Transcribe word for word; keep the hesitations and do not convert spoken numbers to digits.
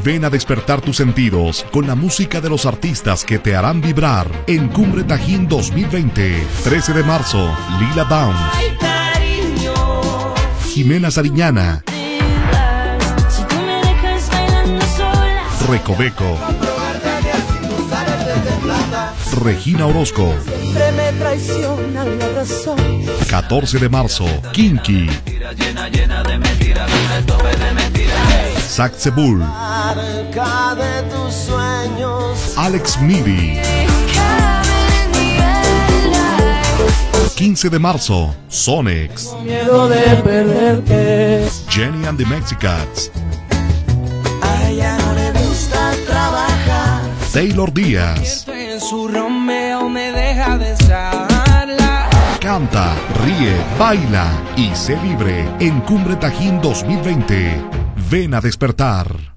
Ven a despertar tus sentidos con la música de los artistas que te harán vibrar en Cumbre Tajín dos mil veinte. trece de marzo, Lila Downs, Jimena Sariñana, Recoveco, Regina Orozco. catorce de marzo, Kinky, Saxebull, Alex Midi. quince de marzo, Sonex, Jenny and the Mexicats, Taylor Díaz. Canta, ríe, baila y sé libre en Cumbre Tajín dos mil veinte. Ven a despertar.